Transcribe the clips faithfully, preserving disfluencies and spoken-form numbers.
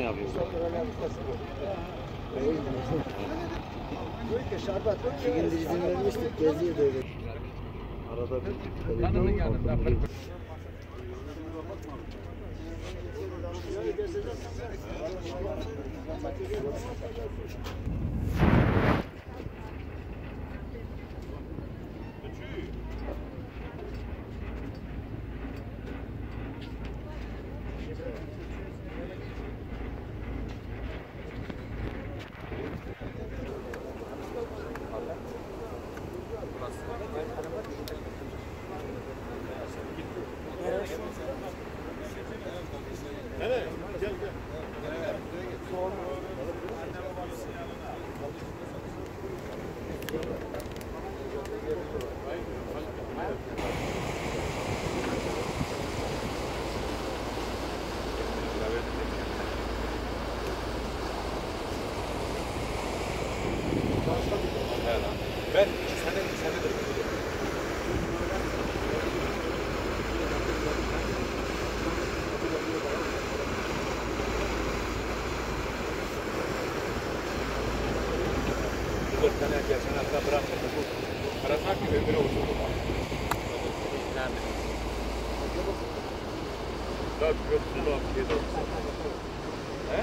yapıyorsun? İki gündür izin vermiştik, geziyor böyle. Arada bir Kanının yanında. Evet, gel gel. Ben iki sene, iki senedir biliyorum. Dört tane geçen hafta bıraktım. Bu Karasak gibi ömrü oldu. Nerede? Dört köprü dört şey dört. He?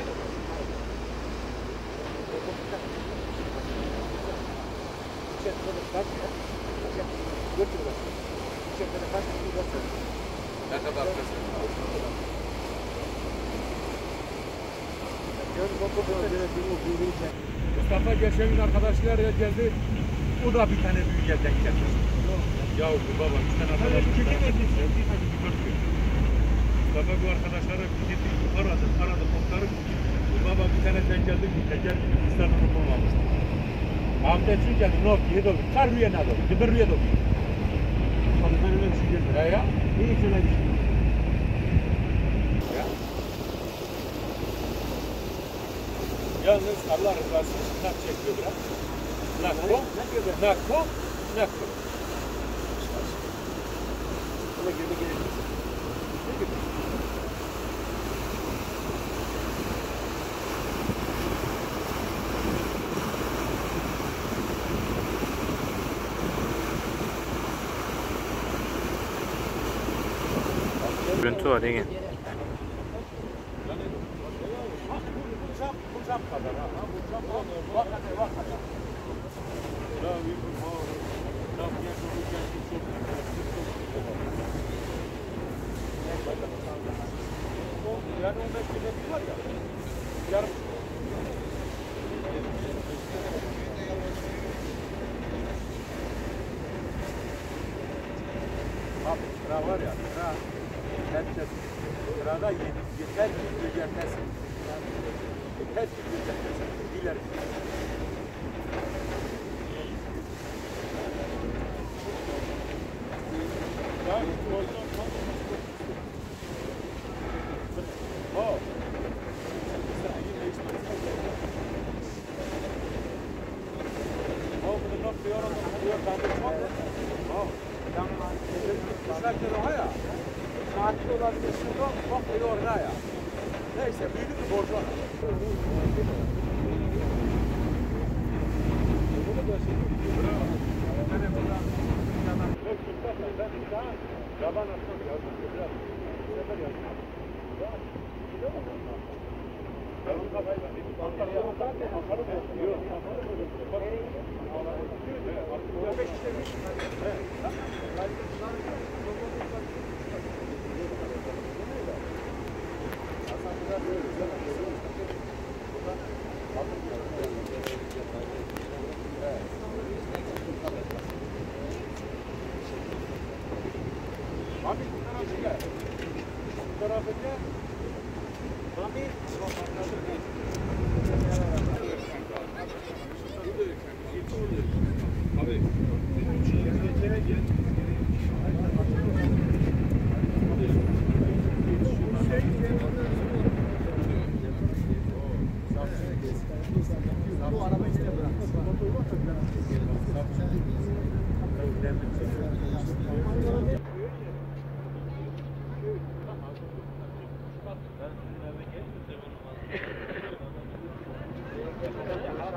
Ne kadar kısır? Mustafa geçen gün arkadaşlarla geldi. O da bir tane büyük yerden getirdi. Ya baba üç tane arkadaş. Mustafa bu arkadaşlara gitti, aradı, aradı, kurtarıp baba bir tane dengeldi, teker üç tane bulamamıştı. Hafta için geldi, ne oldu? Yedi oldu. Kar rüya ne oldu? Kıdır rüya oldu. Tabii ben öyle bir şey geldi. Ya ya? İyi şöyle bir şey. Ya. Yalnız Allah rızası için nak çekiyor biraz. Nakko, nakko, nakko. Buna göre gelir. Ne gibi? Görüntü var Ege. Yani on beş kilo var ya. Yarım. Abi sıra var ya, sıra. Herkes sırada yeter ki gözetmesin. Yeter ki gözetmesin. İleri. Ya, oh. Oh, bunu not diyor, onu diyor, ben de çok. Oh. Kuşlar diyor ya. Saatli olabilirsin de çok iyi orada ya. Neyse büyüdü mü borcu var. Yaban atmak yazdım. Biraz sefer yazdım. Yarım kafayı da. Ankara yaparken Ankara mı? Yok. Ankara beş işlemiş. Abi bu tarafa gel. Bu tarafa gel. Abi. Abi. Geçene gel. Bu araba işte bırak. Ben sizin eve geldim de benim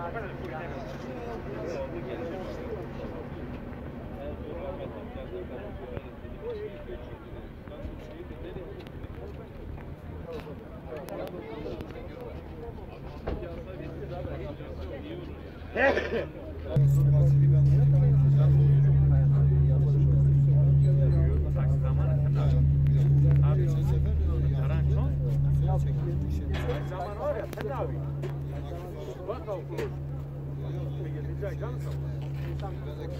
Zaman var ya, sen ne yapıyorsun? Bak okulur. Gelecek canım sana.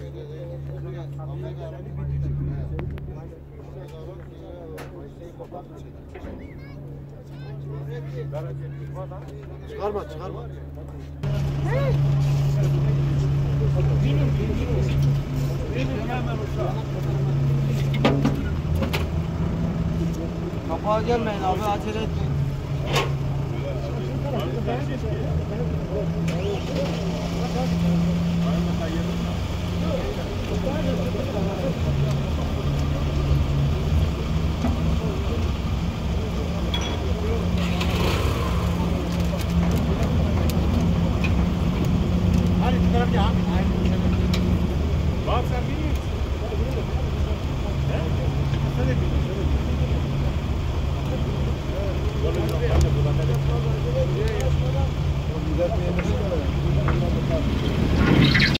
Çıkarma çıkarma. Kapağa gelmeyin abi, acele etmeyin. Bak sen bir